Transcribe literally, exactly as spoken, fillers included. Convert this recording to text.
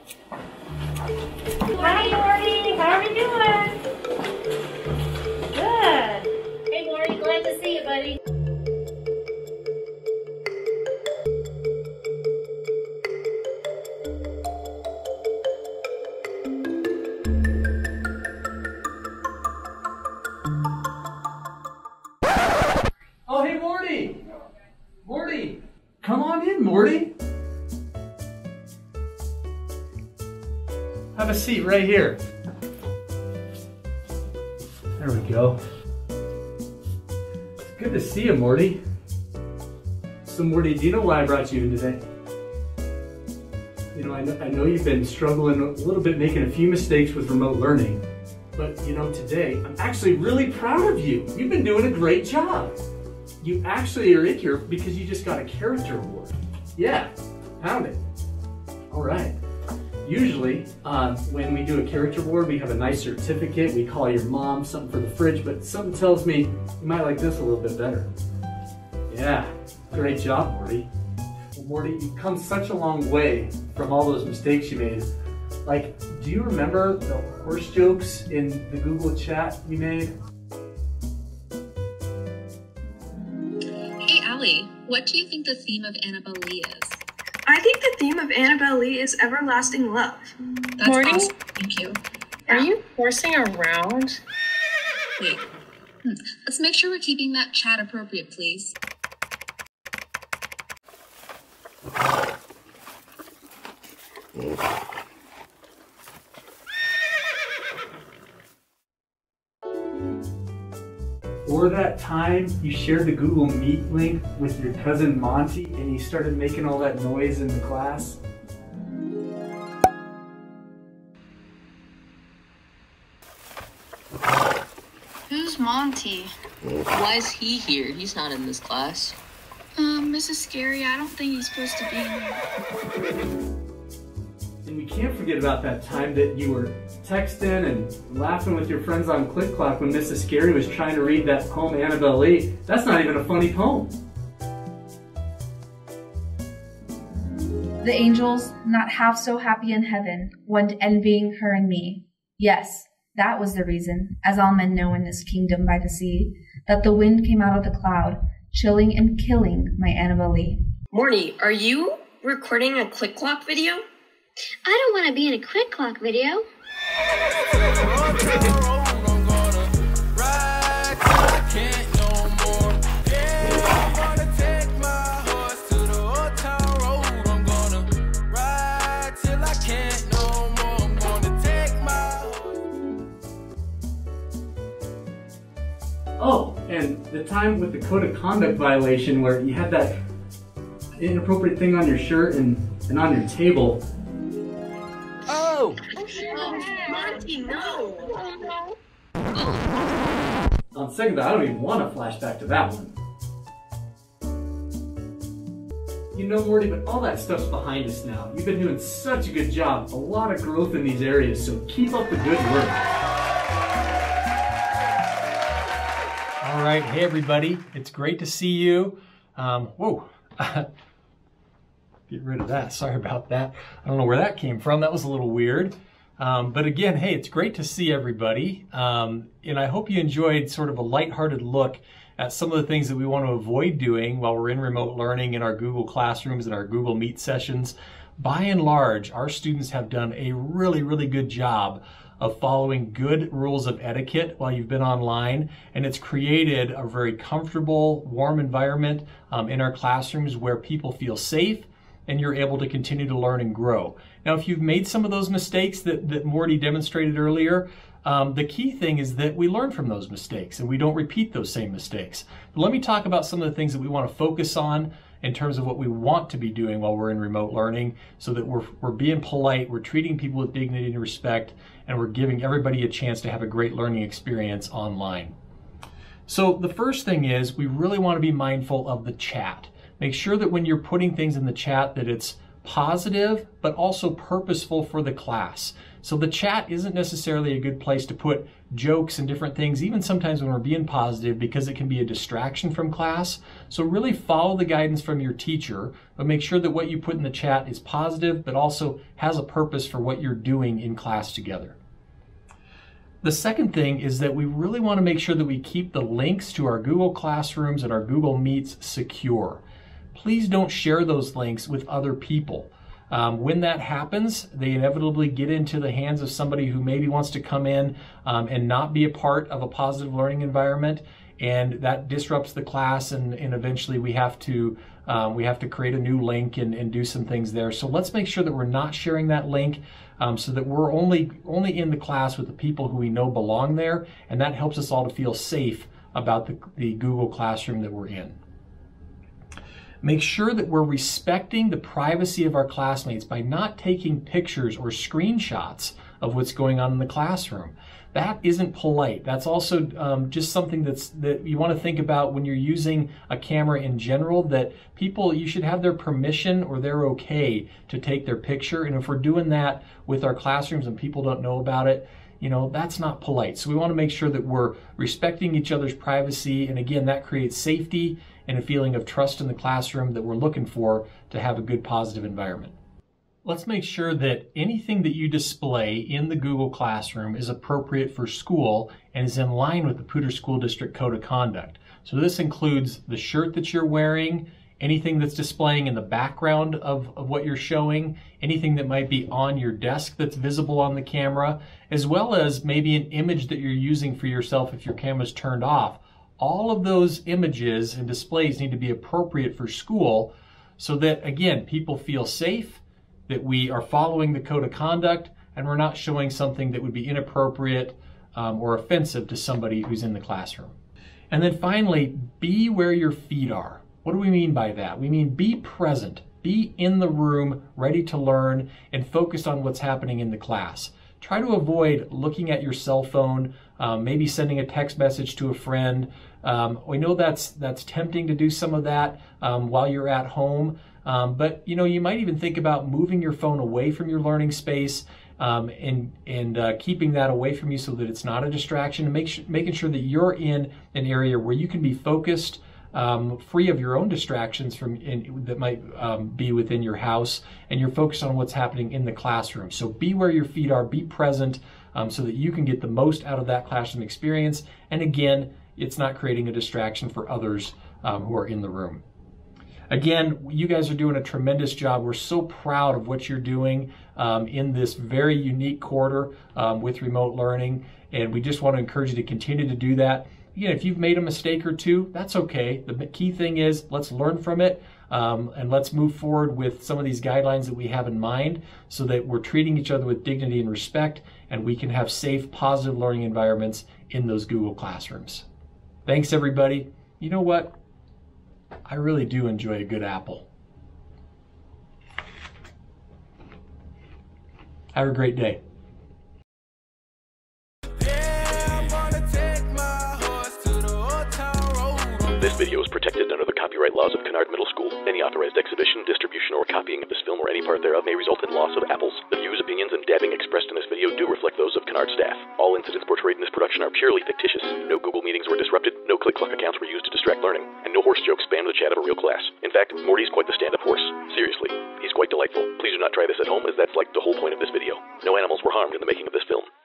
Hi, Morty. How are we doing? Good. Hey, Morty. Glad to see you, buddy. Oh, hey, Morty. Morty. Come on in, Morty. Have a seat right here. There we go. It's good to see you, Morty. So, Morty, do you know why I brought you in today? You know, I know, I know you've been struggling a little bit, making a few mistakes with remote learning. But, you know, today, I'm actually really proud of you. You've been doing a great job. You actually are in here because you just got a character award. Yeah, found it. All right. Usually, uh, when we do a character award, we have a nice certificate. We call your mom, something for the fridge, but something tells me you might like this a little bit better. Yeah, great job, Morty. Well, Morty, you've come such a long way from all those mistakes you made. Like, do you remember the horse jokes in the Google chat you made? Hey, Allie, what do you think the theme of Annabelle Lee is? I think the theme of Annabelle Lee is everlasting love. That's Morty? awesome. Thank you. Are you horsing around? Wait. Hmm. Let's make sure we're keeping that chat appropriate, please. Or that time you shared the Google Meet link with your cousin Monty and you started making all that noise in the class? Who's Monty? Why is he here? He's not in this class. Um, Missus Scary, I don't think he's supposed to be here. And we can't forget about that time that you were texting and laughing with your friends on Click Clock when Missus Scary was trying to read that poem Annabelle Lee. That's not even a funny poem. The angels, not half so happy in heaven, went envying her and me. Yes, that was the reason, as all men know in this kingdom by the sea, that the wind came out of the cloud, chilling and killing my Annabelle Lee. Morty, are you recording a Click Clock video? I don't want to be in a Click Clock video. Oh, and the time with the code of conduct violation where you had that inappropriate thing on your shirt and, and on your table. Oh! Monty, no! On second thought, I don't even want to flash back to that one. You know, Morty, but all that stuff's behind us now. You've been doing such a good job. A lot of growth in these areas, so keep up the good work. All right, hey everybody, it's great to see you. Um, whoa, get rid of that, sorry about that. I don't know where that came from, that was a little weird. Um, but again, hey, it's great to see everybody. Um, and I hope you enjoyed sort of a lighthearted look at some of the things that we want to avoid doing while we're in remote learning in our Google Classrooms and our Google Meet sessions. By and large, our students have done a really, really good job of following good rules of etiquette while you've been online, and it's created a very comfortable, warm environment um, in our classrooms where people feel safe and you're able to continue to learn and grow. Now, if you've made some of those mistakes that, that Morty demonstrated earlier, um, the key thing is that we learn from those mistakes and we don't repeat those same mistakes. But let me talk about some of the things that we want to focus on in terms of what we want to be doing while we're in remote learning, so that we're, we're being polite, we're treating people with dignity and respect, and we're giving everybody a chance to have a great learning experience online. So the first thing is we really want to be mindful of the chat. Make sure that when you're putting things in the chat that it's positive, but also purposeful for the class. So the chat isn't necessarily a good place to put jokes and different things, even sometimes when we're being positive, because it can be a distraction from class. So really follow the guidance from your teacher, but make sure that what you put in the chat is positive, but also has a purpose for what you're doing in class together. The second thing is that we really want to make sure that we keep the links to our Google Classrooms and our Google Meets secure. Please don't share those links with other people. Um, when that happens, they inevitably get into the hands of somebody who maybe wants to come in um, and not be a part of a positive learning environment, and that disrupts the class, and, and eventually we have to um, we have to create a new link and, and do some things there. So let's make sure that we're not sharing that link um, so that we're only only in the class with the people who we know belong there, and that helps us all to feel safe about the, the Google Classroom that we're in. Make sure that we're respecting the privacy of our classmates by not taking pictures or screenshots of what's going on in the classroom. That isn't polite. That's also um, just something that's that you want to think about when you're using a camera in general, that people, you should have their permission or they're okay to take their picture. And if we're doing that with our classrooms and people don't know about it, you know, that's not polite. So we want to make sure that we're respecting each other's privacy. And again, that creates safety and a feeling of trust in the classroom that we're looking for to have a good, positive environment. Let's make sure that anything that you display in the Google Classroom is appropriate for school and is in line with the Poudre School District Code of Conduct. So this includes the shirt that you're wearing, anything that's displaying in the background of, of what you're showing, anything that might be on your desk that's visible on the camera, as well as maybe an image that you're using for yourself if your camera's turned off. All of those images and displays need to be appropriate for school so that, again, people feel safe, that we are following the code of conduct, and we're not showing something that would be inappropriate um, or offensive to somebody who's in the classroom. And then finally, be where your feet are. What do we mean by that? We mean be present, be in the room, ready to learn, and focused on what's happening in the class. Try to avoid looking at your cell phone, um, maybe sending a text message to a friend. Um, we know that's that's tempting to do some of that um, while you're at home, um, but you know, you might even think about moving your phone away from your learning space um, and and uh, keeping that away from you so that it's not a distraction, and make sure, making sure that you're in an area where you can be focused, Um, free of your own distractions from in, that might um, be within your house, and you're focused on what's happening in the classroom. So be where your feet are, be present um, so that you can get the most out of that classroom experience. And again, it's not creating a distraction for others um, who are in the room. Again, you guys are doing a tremendous job. We're so proud of what you're doing um, in this very unique quarter um, with remote learning, and we just want to encourage you to continue to do that. Again, if you've made a mistake or two, that's okay. The key thing is let's learn from it um, and let's move forward with some of these guidelines that we have in mind so that we're treating each other with dignity and respect, and we can have safe, positive learning environments in those Google Classrooms. Thanks, everybody. You know what? I really do enjoy a good apple. Have a great day. This video is protected under the copyright laws of Kennard Middle School. Any authorized exhibition, distribution, or copying of this film or any part thereof may result in loss of apples. The views, opinions, and dabbing expressed in this video do reflect those of Kennard staff. All incidents portrayed in this production are purely fictitious. No Google meetings were disrupted, no click-cluck accounts were used to distract learning, and no horse jokes spammed the chat of a real class. In fact, Morty's quite the stand-up horse. Seriously, he's quite delightful. Please do not try this at home, as that's like the whole point of this video. No animals were harmed in the making of this film.